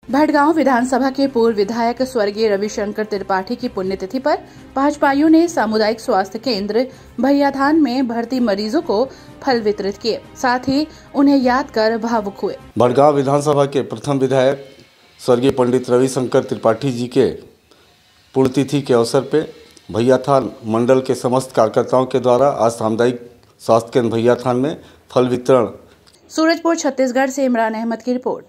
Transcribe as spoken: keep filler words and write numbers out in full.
भटगांव विधानसभा के पूर्व विधायक स्वर्गीय रविशंकर त्रिपाठी की पुण्यतिथि पर भाजपाइयों ने सामुदायिक स्वास्थ्य केंद्र भैयाथान में भर्ती मरीजों को फल वितरित किए, साथ ही उन्हें याद कर भावुक हुए। भटगांव विधानसभा के प्रथम विधायक स्वर्गीय पंडित रविशंकर त्रिपाठी जी के पुण्यतिथि के अवसर पर भैयाथान मंडल के समस्त कार्यकर्ताओं के द्वारा आज सामुदायिक स्वास्थ्य केंद्र भैयाथान में फल वितरण। सूरजपुर छत्तीसगढ़ से इमरान अहमद की रिपोर्ट।